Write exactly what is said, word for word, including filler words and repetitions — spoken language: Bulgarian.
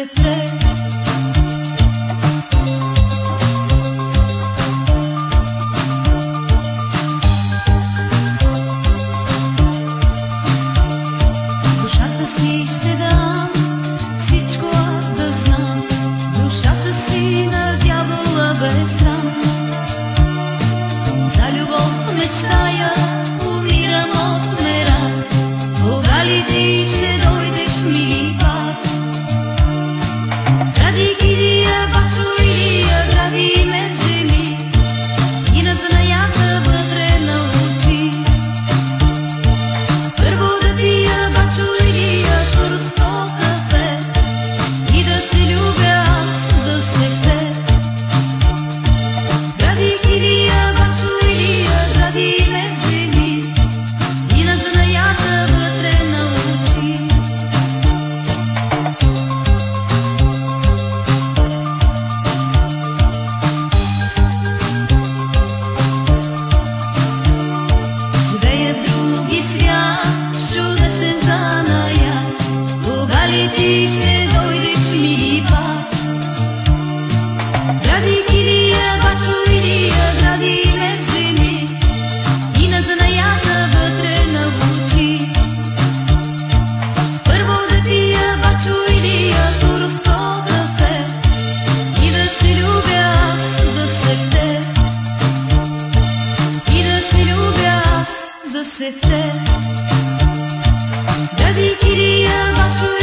се взе. Душата си ще дам, всичко аз да знам, душата си на дявола без срам. За любов мечтая, умирам от мера, кога ли ти ще дойдеш, мили пак? Гради килия, бачо Илия, гради ме вземи и на занаята вътре научи. Първо да пия, бачо Илия, турско кафе и да се любя аз за след теб. Гради килия, бачо Илия, гради ме вземи и на занаята вътре научи. Живея в други свят, чуда се заная, кога ли ти ще дойдеш, мили пак? Гради килия, бачо Илия, гради ме вземи и на занаята вътре научи. Първо да пия, бачо Илия, турско кафе и да се любя аз за след теб. И да се любя аз за след теб. Гради килия, бачо